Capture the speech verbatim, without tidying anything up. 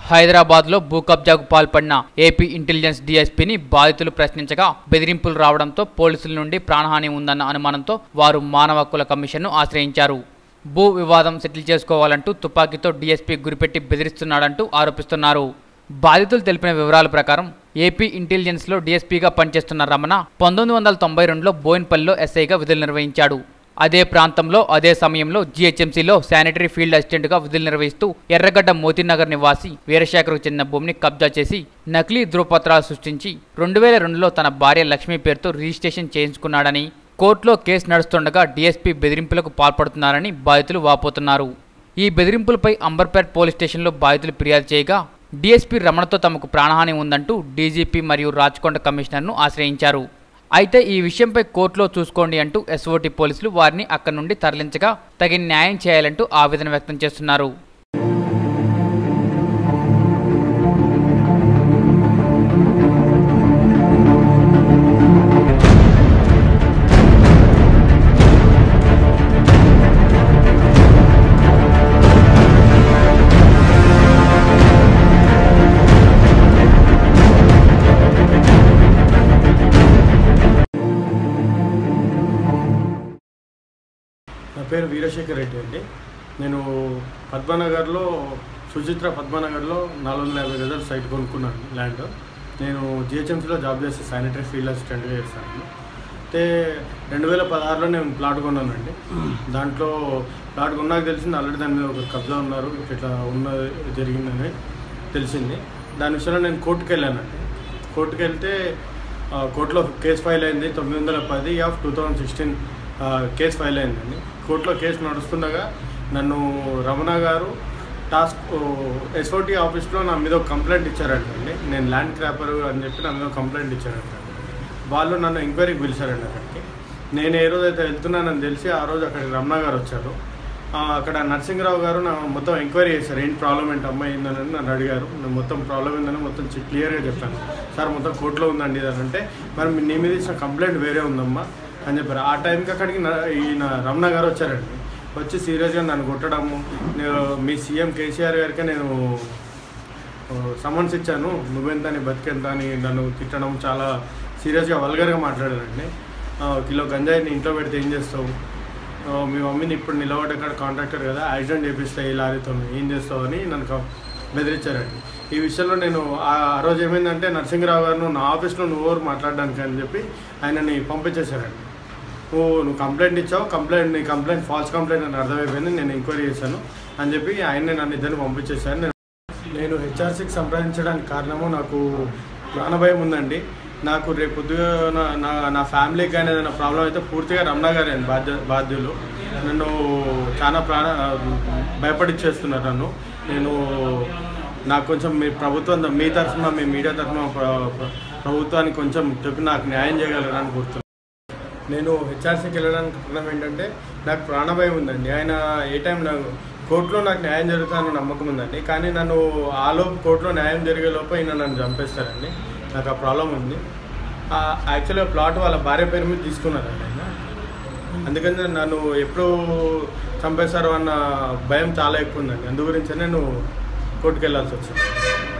హైదరాబాద్లో భూ కబ్జాకు పాల్పడిన ఏపీ ఇంటెలిజెన్స్ డీఎస్పీని బాధితులు ప్రశ్నించగా బెదిరింపులు రావడంతో పోలీసుల నుండి ప్రాణహాని ఉందన్న అనుమానంతో వారు మానవ హక్కుల కమిషన్ను ఆశ్రయించారు. భూ వివాదం సెటిల్ చేసుకోవాలంటూ తుపాకీతో డీఎస్పీ గురిపెట్టి బెదిరిస్తున్నాడంటూ ఆరోపిస్తున్నారు. బాధితులు తెలిపిన వివరాల ప్రకారం ఏపీ ఇంటెలిజెన్స్లో డీఎస్పీగా పనిచేస్తున్న రమణ పంతొమ్మిది వందల తొంభై రెండులో బోయిన్పల్లిలో ఎస్ఐగా విధులు నిర్వహించాడు. అదే ప్రాంతంలో అదే సమయంలో జీహెచ్ఎంసీలో శానిటరీ ఫీల్డ్ అసిస్టెంట్గా విధులు నిర్వహిస్తూ ఎర్రగడ్డ మోతీనగర్ నివాసి వీరశేఖర్కు చెందిన భూమిని కబ్జా చేసి నకిలీ ధృవపత్రాలు సృష్టించి రెండు వేల రెండులో తన భార్య లక్ష్మి పేరుతో రిజిస్ట్రేషన్ చేయించుకున్నాడని, కోర్టులో కేసు నడుస్తుండగా డీఎస్పీ బెదిరింపులకు పాల్పడుతున్నారని బాధితులు వాపోతున్నారు. ఈ బెదిరింపులపై అంబర్పేట్ పోలీస్ స్టేషన్లో బాధితులు ఫిర్యాదు చేయగా డీఎస్పీ రమణతో తమకు ప్రాణహాని ఉందంటూ డీజీపీ మరియు రాచకొండ కమిషనర్ను ఆశ్రయించారు. అయితే ఈ విషయంపై కోర్టులో చూసుకోండి అంటూ ఎస్ఓటీ పోలీసులు వారిని అక్కడి నుండి తరలించగా తగిన న్యాయం చేయాలంటూ ఆవేదన వ్యక్తం చేస్తున్నారు. నా పేరు వీరశేఖర్ రెడ్డి అండి. నేను పద్మనగర్లో సుచిత్ర పద్మనగర్లో నాలుగు వందల యాభై గజాల సైట్ కొనుక్కున్నాను ల్యాండ్. నేను జిహెచ్ఎంసీలో జాబ్ చేస్తే శానిటరీ ఫీల్డ్ అసిస్టెంట్గా చేస్తాను. అయితే రెండు వేల పదహారులో నేను ప్లాట్ కొన్నానండి. దాంట్లో ప్లాట్ కొన్నాక తెలిసింది ఆల్రెడీ దాని మీద ఒక కబ్జా ఉన్నారు, ఇట్లా ఉన్న జరిగిందని తెలిసింది. దాని విషయంలో నేను కోర్టుకు వెళ్ళానండి. కోర్టుకు వెళ్తే కోర్టులో కేసు ఫైల్ అయింది. తొమ్మిది వందల పది of two thousand sixteen case file అయిందండి. కోర్టులో కేసు నడుస్తుండగా నన్ను రమణ గారు టాస్క్ ఎస్ఓటీ ఆఫీస్లో నా మీద ఒక కంప్లైంట్ ఇచ్చారంటండి. నేను ల్యాండ్ క్రాపర్ అని చెప్పి నా మీద కంప్లైంట్ ఇచ్చారంటండి. వాళ్ళు నన్ను ఎంక్వైరీకి పిలిచారండి అక్కడికి. నేను ఏ రోజు అయితే వెళ్తున్నానని తెలిసి ఆ రోజు అక్కడికి రమణ గారు వచ్చారు. అక్కడ నరసింహరావు గారు నా మొత్తం ఎంక్వైరీ చేశారు. ఏంటి ప్రాబ్లం ఏంటి అమ్మాయి ఏందని నన్ను అడిగారు. నేను మొత్తం ప్రాబ్లం ఏందని మొత్తం క్లియర్గా చెప్పాను. సార్ మొత్తం కోర్టులో ఉందండి ఇది అంటే, మరి నీ మీద ఇచ్చిన కంప్లైంట్ వేరే ఉందమ్మా అని చెప్పారు. ఆ టైంకి అక్కడికి ఈయన రమణ గారు వచ్చారండి. వచ్చి సీరియస్గా నన్ను కొట్టడము, నేను మీ సీఎం కేసీఆర్ గారికి నేను సమన్స్ ఇచ్చాను, నువ్వెంత అని బతికెంత అని నన్ను తిట్టడం, చాలా సీరియస్గా వల్గర్గా మాట్లాడారండి. కిలో గంజాయిని ఇంట్లో పెడితే ఏం చేస్తావు, మీ మమ్మీని ఇప్పుడు నిలబడ్డ కాంట్రాక్టర్ కదా, యాక్సిడెంట్ చేపిస్తాయి ఈ లారీతో, ఏం చేస్తావు అని నన్ను బెదిరించారండి. ఈ విషయంలో నేను ఆ రోజు ఏమైందంటే నరసింహరావు గారు నా ఆఫీస్లో నువ్వు ఎవరు మాట్లాడడానికి అని చెప్పి ఆయనని పంపించేశారండి. నువ్వు నువ్వు కంప్లైంట్ ఇచ్చావు, కంప్లైంట్ నీ కంప్లైంట్ ఫాల్స్ కంప్లైంట్ అని అర్థమైపోయింది, నేను ఎంక్వైరీ చేశాను అని చెప్పి ఆయన్ని నన్ను ఇద్దరిని పంపించేశాను. నేను నేను హెచ్ఆర్సీకి సంప్రదించడానికి కారణము నాకు ప్రాణభయం ఉందండి. నాకు రేపు పొద్దుగా నా నా ఫ్యామిలీకి కానీ ఏదైనా ప్రాబ్లం అయితే పూర్తిగా రమణ గారే బాధ్య బాధ్యులు నన్ను చాలా ప్రాణ భయపడిచ్చేస్తున్నారు నన్ను. నేను నాకు కొంచెం మీ ప్రభుత్వం మీ తరఫున మీ మీడియా తరఫున ప్రభుత్వానికి కొంచెం చెప్పి నాకు న్యాయం చేయగలరని కోరుతున్నాను. నేను హెచ్ఆర్సీకి వెళ్ళడానికి కారణం ఏంటంటే నాకు ప్రాణభయం ఉందండి. ఆయన ఏ టైం నాకు కోర్టులో నాకు న్యాయం జరుగుతుందని నమ్మకం ఉందండి. కానీ నన్ను ఆలోపు కోర్టులో న్యాయం జరిగే లోపు ఈయన నన్ను చంపేస్తారండి. నాకు ఆ ప్రాబ్లం ఉంది. యాక్చువల్గా ప్లాట్ వాళ్ళ భార్య పేరు మీద తీసుకున్నారండి ఆయన. అందుకని నన్ను ఎప్పుడు చంపేస్తారో అన్న భయం చాలా ఎక్కువ ఉందండి. అందు గురించి నేను కోర్టుకు వెళ్ళాల్సి వచ్చింది.